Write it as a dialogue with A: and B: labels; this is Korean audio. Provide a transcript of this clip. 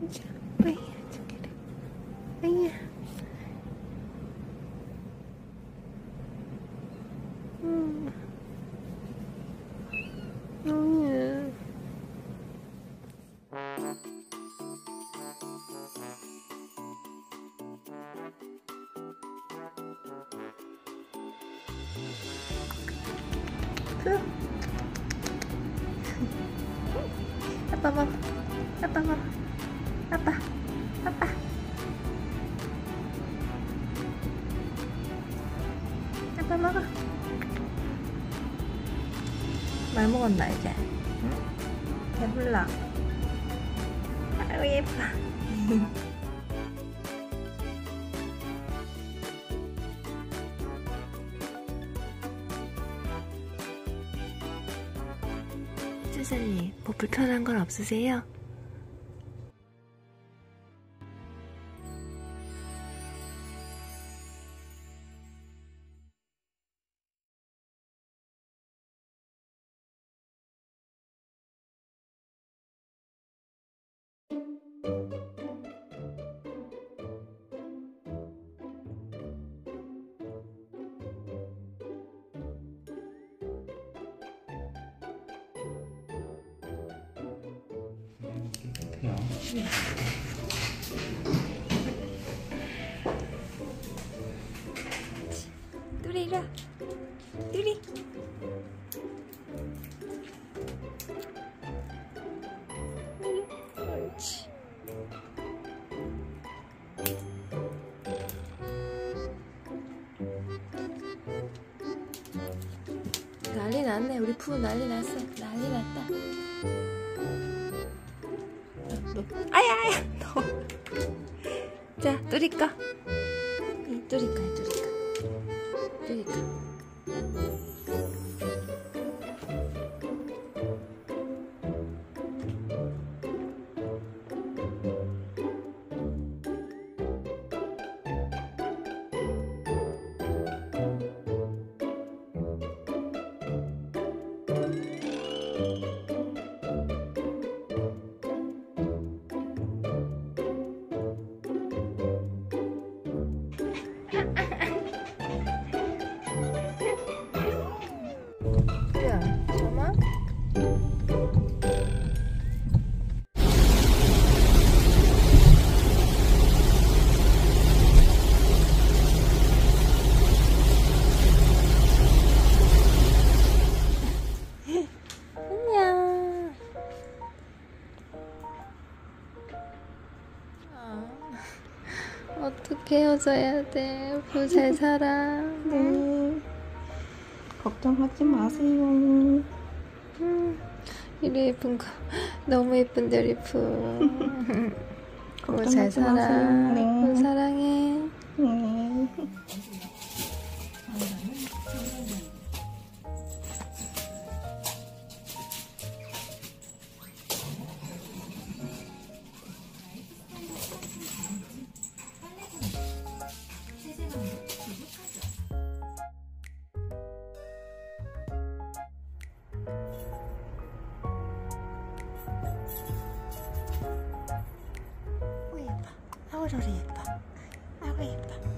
A: 자, 뭐야, 저기래. 뭐야. 아빠 먹어. 아빠 먹어. 아빠. 아빠. 아빠 먹어. 말 먹었나 이제? 응? 배불러. 아이고 예뻐. 先生님, 뭐 불편한 건 없으세요? 뚜리 이리 와. 뚜리. 옳지. 난리 났네. 우리 푸 난리 났어. 난리 났다. 아야 너. 자, 뚜리 거. 뚜리 거야, 뚜리 거. 뚜리 거. 야, 잠깐만. 안녕. 어떻게 헤어져야 돼? 부 잘 살아.
B: 네. 걱정하지 마세요.
A: 이리 예쁜 거. 너무 예쁜데, 우리 부. 부 잘
B: 걱정하지
A: 살아.
B: 마세요. 네.
A: 부 사랑해.
B: 네.
A: 아이고 예뻐. 아이고 저리 예뻐. 아이고 예뻐.